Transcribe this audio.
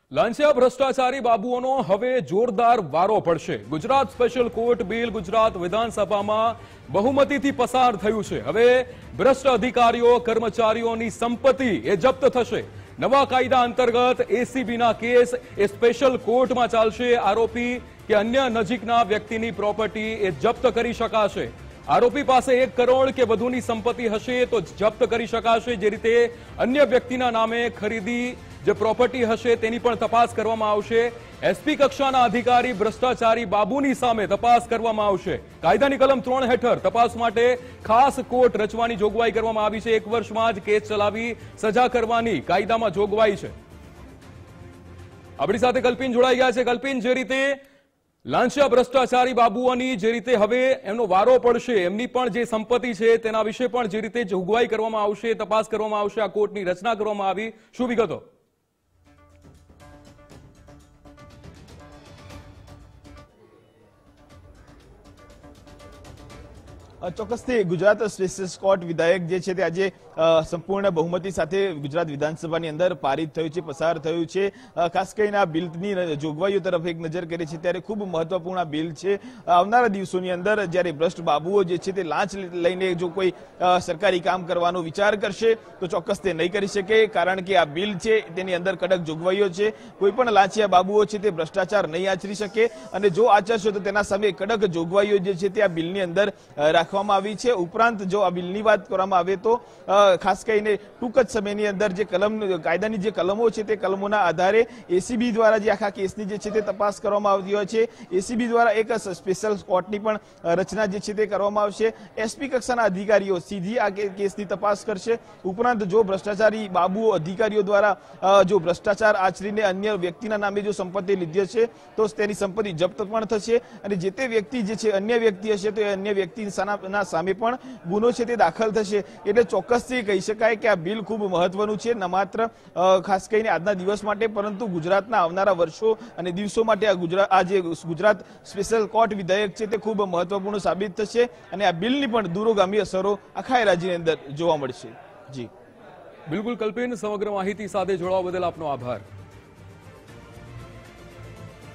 લાંચિયા ભ્રષ્ટાચારી બાબુઓનો હવે જોરદાર વારો પડશે। Gujarat special court bill Gujarat વિધાનસભામાં બહુમતીથી પસાર થયું છે। હવે ભ્રષ્ટ અધિકારીઓ કર્મચારીઓની સંપત્તિ એ જપ્ત થશે। નવા કાયદા અંતર્ગત એસીબીના કેસ એ સ્પેશિયલ કોર્ટમાં ચાલશે। આરોપી કે અન્ય નજીકના વ્યક્તિની પ્રોપર્ટી એ જપ્ત કરી શકાશે। આરોપી પાસે 1 કરોડ કે વધુની સંપત્તિ હશે તો જપ્ત કરી શકાશે। જે રીતે અન્ય વ્યક્તિના નામે ખરીદી જે પ્રોપર્ટી હશે તેની પણ તપાસ કરવામાં આવશે। એસપી કક્ષાના અધિકારી ભ્રષ્ટાચારી બાબુની સામે તપાસ કરવામાં આવશે। કાયદાની કલમ 3 હેઠળ તપાસ માટે ખાસ કોર્ટ રચવાની જોગવાઈ કરવામાં આવી છે। 1 વર્ષમાં જ કેસ ચલાવી સજા કરવાની કાયદામાં જોગવાઈ છે। આપણી સાથે કલ્પિન જોડાઈ ગયા છે। કલ્પિન, જે રીતે લાંચિયા ભ્રષ્ટાચારી બાબુઓની જે રીતે હવે એમનો વારો પડશે, એમની પણ જે સંપત્તિ છે તેના વિશે પણ જે રીતે જોગવાઈ કરવામાં આવશે, તપાસ કરવામાં આવશે, આ કોર્ટની રચના કરવામાં આવી, શું વિગતો? ચોક્કસથી ગુજરાત સ્પેશિયલ કોર્ટ વિધેયક જે છે તે આજે સંપૂર્ણ બહુમતી સાથે ગુજરાત વિધાનસભાની અંદર પારિત થયું છે, પસાર થયું છે। ખાસ કરીને આ બિલની જોગવાઈઓ તરફ એક નજર કરી છે ત્યારે ખૂબ મહત્વપૂર્ણ બિલ છે। આવનારા દિવસોની અંદર જ્યારે ભ્રષ્ટ બાબુઓ જે છે તે લાંચ લઈને જો કોઈ સરકારી કામ કરવાનો વિચાર કરશે તો ચોક્કસ તે નહીં કરી શકે, કારણ કે આ બિલ છે તેની અંદર કડક જોગવાઈઓ છે। કોઈ પણ લાંચિયા બાબુઓ છે તે ભ્રષ્ટાચાર નહીં આચરી શકે અને જો આચરશે તો તેના સામે કડક જોગવાઈઓ જે છે તે આ બિલની અંદર રાખવામાં આવી છે। ઉપરાંત જો આ બિલની વાત કરવામાં આવે તો ખાસ કરીને ટૂંક જ સમયની અંદર જે કાયદાની જે કલમો છે તે કલમોના આધારે એસીબી દ્વારા જે આખા કેસની જે છે તે તપાસ કરવામાં આવતી હોય છે। એસીબી દ્વારા એક સ્પેશિયલ કોર્ટની પણ રચના જે છે તે કરવામાં આવશે। એસપી કક્ષાના અધિકારીઓ સીધી આ કેસની તપાસ કરશે। ઉપરાંત જો ભ્રષ્ટાચારી બાબુઓ અધિકારીઓ દ્વારા જો ભ્રષ્ટાચાર આચરીને અન્ય વ્યક્તિના નામે જો સંપત્તિ લીધી હશે તો તેની સંપત્તિ જપ્ત પણ થશે અને જે તે વ્યક્તિ જે છે અન્ય વ્યક્તિ હશે તો એ અન્ય વ્યક્તિ સામે પણ ગુનો છે તે દાખલ થશે। એટલે ચોક્કસથી કહી શકાય કે આ બિલ ખૂબ મહત્વનું છે, ન માત્ર ખાસ કરીને આજના દિવસ માટે પરંતુ ગુજરાતના આવનારા વર્ષો અને દિવસો માટે આ જે ગુજરાત સ્પેશિયલ કોર્ટ વિધેયક છે તે ખૂબ મહત્વપૂર્ણ સાબિત થશે અને આ બિલની પણ દૂરોગામી અસરો આખા રાજ્યની અંદર જોવા મળશે। જી બિલકુલ કલ્પિન, સમગ્ર માહિતી સાથે જોડાવા બદલ આપનો આભાર।